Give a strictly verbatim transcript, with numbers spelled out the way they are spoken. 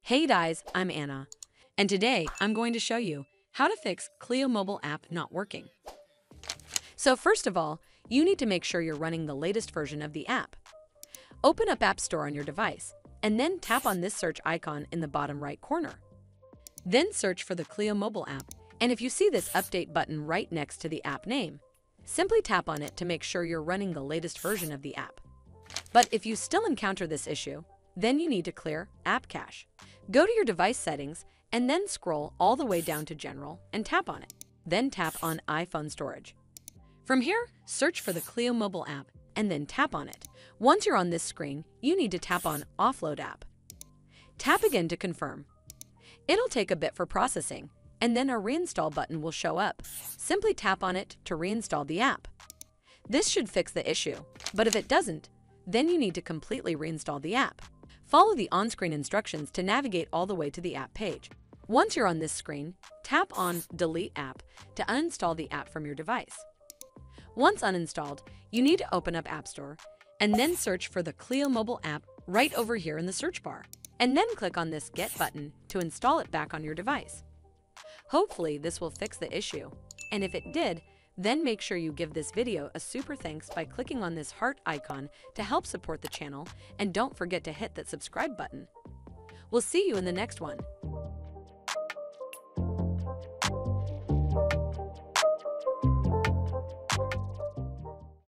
Hey guys, I'm Anna, and today I'm going to show you how to fix Cleo mobile app not working. So first of all, you need to make sure you're running the latest version of the app. Open up App Store on your device, and then tap on this search icon in the bottom right corner. Then search for the Cleo mobile app, and if you see this update button right next to the app name, simply tap on it to make sure you're running the latest version of the app. But if you still encounter this issue, then you need to clear App Cache. Go to your device settings and then scroll all the way down to General and tap on it. Then tap on iPhone Storage. From here, search for the Cleo mobile app and then tap on it. Once you're on this screen, you need to tap on Offload App. Tap again to confirm. It'll take a bit for processing, and then a Reinstall button will show up. Simply tap on it to reinstall the app. This should fix the issue, but if it doesn't, then you need to completely reinstall the app. Follow the on-screen instructions to navigate all the way to the app page. Once you're on this screen, tap on Delete App to uninstall the app from your device. Once uninstalled, you need to open up App Store and then search for the Cleo mobile app right over here in the search bar, and then click on this Get button to install it back on your device. Hopefully this will fix the issue, and if it did, then make sure you give this video a super thanks by clicking on this heart icon to help support the channel, and don't forget to hit that subscribe button. We'll see you in the next one.